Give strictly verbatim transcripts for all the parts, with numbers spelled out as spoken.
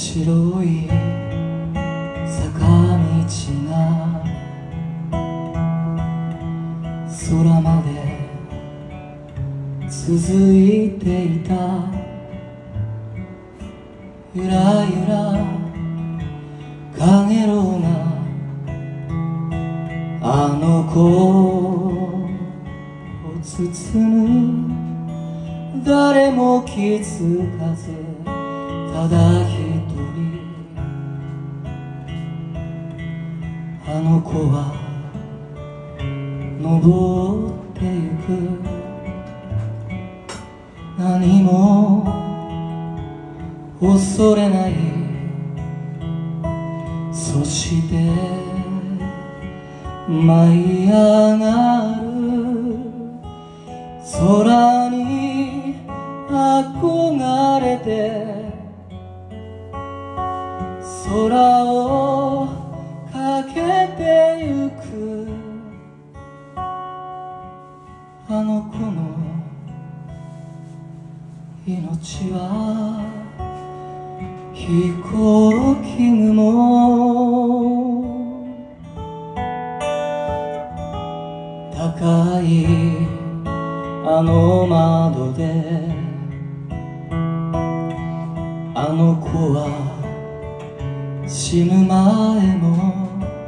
白い坂道が空まで続いていた。ゆらゆらかげろうがあの子を包む。誰も気づかずただ一人あの子は登ってゆく。何も恐れない。そして舞い上がる空に憧れて空をかけてゆく。あの子の命は飛行機雲。高いあの窓であの子は死ぬ前も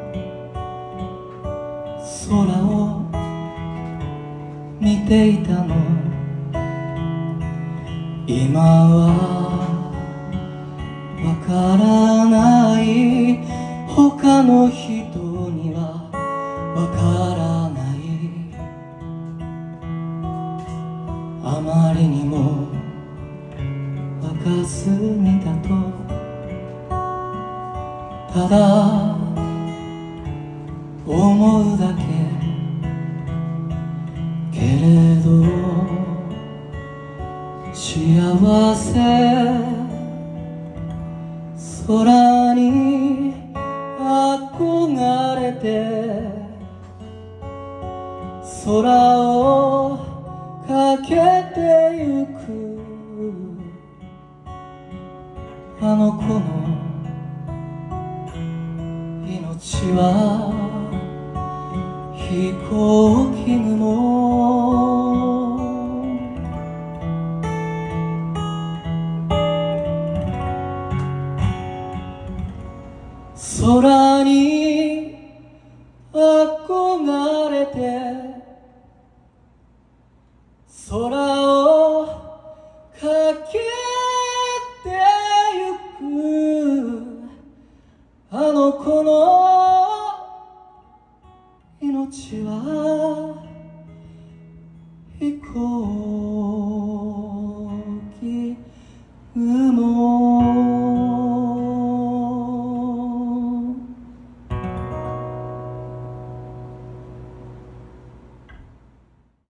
空を見ていたの。今はわからない。他の人にはわからない。あまりにも若すぎたとただ思うだけ。けれど幸せ空に憧れて空をかけてゆく。あの子の命は飛行機雲。空に憧れて空をかけてゆく。あの子の命は飛行機雲。